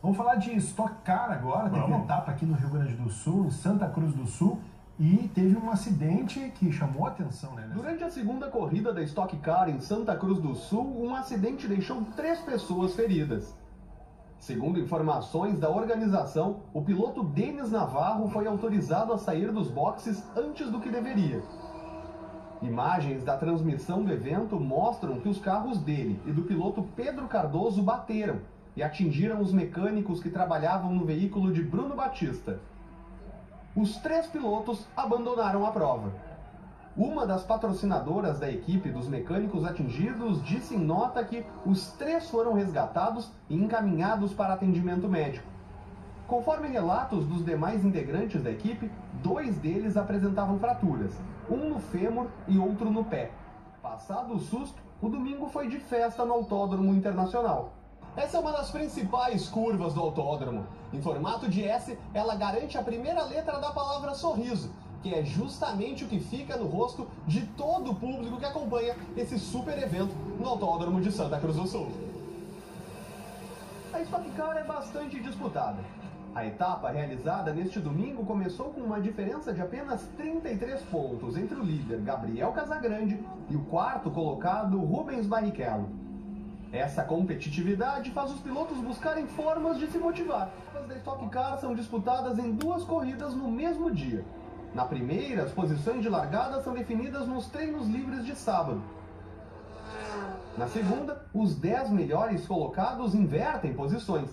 Vamos falar de Stock Car agora. Teve uma etapa aqui no Rio Grande do Sul, em Santa Cruz do Sul, e teve um acidente que chamou a atenção, né? Durante a segunda corrida da Stock Car em Santa Cruz do Sul, um acidente deixou 3 pessoas feridas. Segundo informações da organização, o piloto Denis Navarro foi autorizado a sair dos boxes antes do que deveria. Imagens da transmissão do evento mostram que os carros dele e do piloto Pedro Cardoso bateram e atingiram os mecânicos que trabalhavam no veículo de Bruno Batista. Os 3 pilotos abandonaram a prova. Uma das patrocinadoras da equipe dos mecânicos atingidos disse em nota que os 3 foram resgatados e encaminhados para atendimento médico. Conforme relatos dos demais integrantes da equipe, 2 deles apresentavam fraturas, um no fêmur e outro no pé. Passado o susto, o domingo foi de festa no Autódromo Internacional. Essa é uma das principais curvas do autódromo. Em formato de S, ela garante a primeira letra da palavra sorriso, que é justamente o que fica no rosto de todo o público que acompanha esse super evento no Autódromo de Santa Cruz do Sul. A Stock Car é bastante disputada. A etapa realizada neste domingo começou com uma diferença de apenas 33 pontos entre o líder Gabriel Casagrande e o 4º colocado Rubens Barrichello. Essa competitividade faz os pilotos buscarem formas de se motivar. As da Stock Car são disputadas em 2 corridas no mesmo dia. Na primeira, as posições de largada são definidas nos treinos livres de sábado. Na segunda, os 10 melhores colocados invertem posições.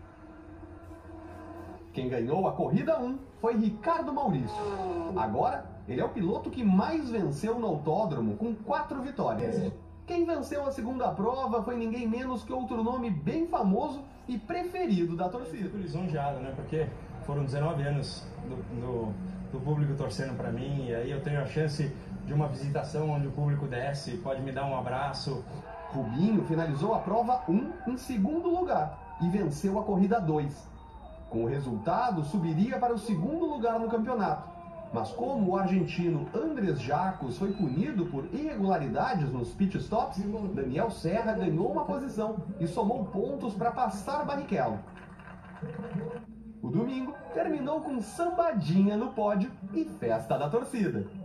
Quem ganhou a corrida 1 foi Ricardo Maurício. Agora, ele é o piloto que mais venceu no autódromo, com 4 vitórias. Quem venceu a segunda prova foi ninguém menos que outro nome bem famoso e preferido da torcida. Eu fico lisonjeado, né? Porque foram 19 anos do público torcendo para mim, e aí eu tenho a chance de uma visitação onde o público desce, pode me dar um abraço. Rubinho finalizou a prova 1 em segundo lugar e venceu a corrida 2. Com o resultado, subiria para o segundo lugar no campeonato. Mas como o argentino Andrés Jacos foi punido por irregularidades nos pitstops, Daniel Serra ganhou uma posição e somou pontos para passar Barrichello. O domingo terminou com sambadinha no pódio e festa da torcida.